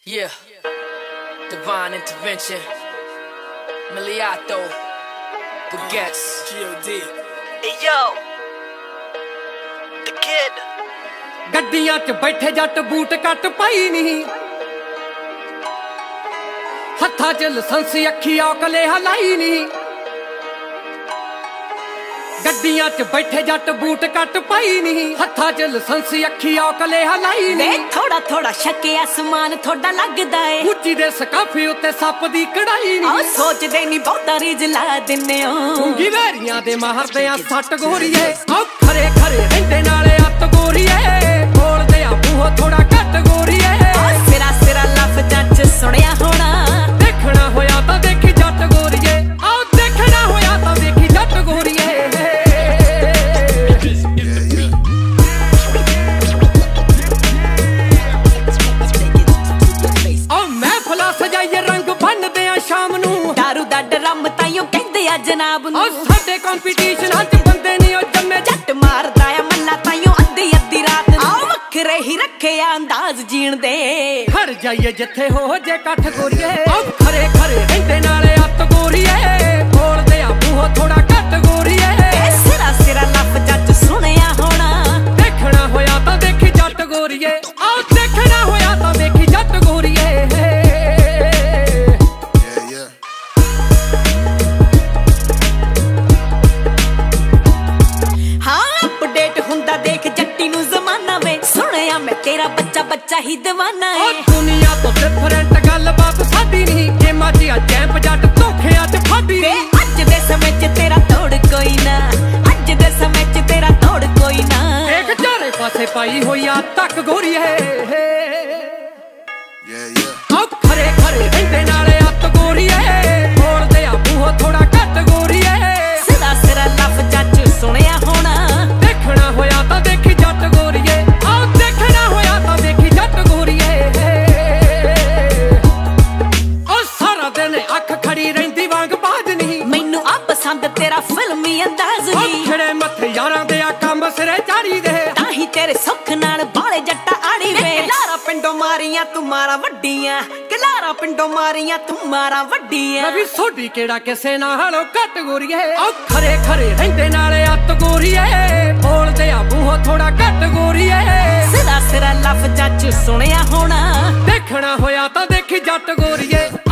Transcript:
Yeah, divine intervention. Miliato, Baguettes, G.O.D. Hey yo, the kid. ਗੱਡੀਆਂ 'ਚ ਬੈਠੇ ਜੱਟ ਬੂਟ ਕੱਟ ਪਾਈ ਨਹੀਂ, ਹੱਥਾਂ 'ਚ ਲਾਇਸੈਂਸ ਅੱਖੀ ਔਕਲੇ ਹਲਾਈ ਨਹੀਂ। ਗੱਡੀਆਂ 'ਚ ਬੈਠੇ ਜੱਟ ਬੂਟ ਕੱਟ ਪਾਈ ਨਹੀਂ, ਹੱਥਾਂ 'ਚ ਲਾਇਸੈਂਸ ਅੱਖੀ ਔਕਲੇ ਹਲਾਈ ਨਹੀਂ। ਥੋੜਾ ਥੋੜਾ ਸ਼ੱਕੇ ਅਸਮਾਨ ਥੋੜਾ ਲੱਗਦਾ ਏ, ਉੱਚੀ ਦੇ ਸਕਾਫੇ ਉੱਤੇ ਸੱਪ ਦੀ ਕੜਾਈ ਨਹੀਂ। ਆ ਸੋਚਦੇ ਨਹੀਂ ਬਹੁਤਾ ਰੀਝ ਲਾ ਦਿੰਨੇ ਓ, ਉਂਗੀ ਵੈਰੀਆਂ ਦੇ ਮਾਰਦੇ ਆ ਸੱਟ ਗੋਰੀਏ। ਆ ਖਰੇ ਖਰੇ ਰਹਿੰਦੇ ਨਾਲੇ ਅੱਤ ਗੋਰੀਏ, ਬੋਲਦੇ ਆ ਮੂੰਹ ਥੋੜਾ ਘੱਟ ਗੋਰੀਏ। ਸਿਰਾ ਸਿਰਾ ਲਫ਼ਜ਼ਾਂ 'ਚ ਸੁਣਿਆ ਹੋਣਾ, ਦੇਖਣਾ ਹੋਇਆ ਤਾਂ ਦੇਖੀ ਜੱਟ ਗੋਰੀਏ। ਆ ਦੇਖਣਾ ਹੋਇਆ ਤਾਂ ਦੇਖੀ ਜੱਟ ਗੋਰੀਏ। ਸਜਾਈਏ ਰੰਗ ਬੰਨਦੇ ਆ ਸ਼ਾਮ ਨੂੰ, ਦਾਰੂ ਦਾ ਡਰਮ ਤਾਈਓ ਕਹਿੰਦੇ ਆ ਜਨਾਬ ਨੂੰ। ਸਾਡੇ ਕੰਪੀਟੀਸ਼ਨਾਂ 'ਚ ਬੰਦੇ ਨਹੀਂ ਉਹ ਜੰਮੇ, ਜੱਟ ਮਾਰਦਾ ਆ ਮੱਲਾ ਤਾਈਓ ਅੱਧੀ ਅੱਧੀ ਰਾਤ ਨੂੰ। ਆ ਵੱਖਰੇ ਹੀ ਰੱਖੇ ਆ ਅੰਦਾਜ਼ ਜੀਣ ਦੇ, ਖੜ ਜਾਈਏ ਜਿੱਥੇ ਹੋ ਜੇ ਇਕੱਠ ਗੋਰੀਏ। ਆ ਖਰੇ ਖਰੇ ਰਹਿੰਦੇ ਨਾਲੇ ਅੱਤ ਗੋਰੀਏ, ਬੋਲਦੇ ਆ ਮੂੰਹ ਥੋੜਾ ਘੱਟ ਗੋਰੀਏ। ਸਿਰਾ ਸਿਰਾ ਲਫ਼ਜ਼ਾਂ 'ਚ ਸੁਣਿਆ ਹੋਣਾ, ਦੇਖਣਾ ਹੋਇਆ ਤਾਂ ਦੇਖੀ ਜੱਟ ਗੋਰੀਏ। ਆ ਦੇਖਣਾ ਹੋਇਆ ਤਾਂ ਦੇਖੀ ਜੱਟ ਗੋਰੀਏ। तेरा बच्चा बच्चा ही दीवाना है। दुनिया तो डिफरेंट गल बात साडी नहीं, गेमां च आ चैंप जट धोखियां च फाडी नहीं। अज दे समय च तेरा तोड़ कोई ना, अज दे समय च तेरा तोड़ कोई ना। एक चारे पासे पाई होई आ तक गोरी है। खरे खरे रहंदे नाले अत गोरी है, बोलदे आ मूंह थोड़ा घट गोरी है। सिरा सिरा लफ़ज़ां च सुनिया होना, देखना होया तां देखी जट गोरी है। पसंद तेरा फिल्मी अंदाज ही, खड़े मथे यारां दे आ कंब सिरे चाड़ी दे, ताही तेरे सुख नाल बाले जट्टा आड़ी वे। लारा पिंडों मारियां तू मारा वड्डियां, लारा पिंडों मारियां तू मारा वड्डियां। रवि सोडी केड़ा किसे नालों घट गोरीए। आ खरे खरे रहंदे नाले अत गोरीए, बोलदे आ मूंह थोड़ा घट गोरीए। सिरा सिरा लफ़ज़ां च सुनिया होना, देखना होया तां देखी जट गोरीए।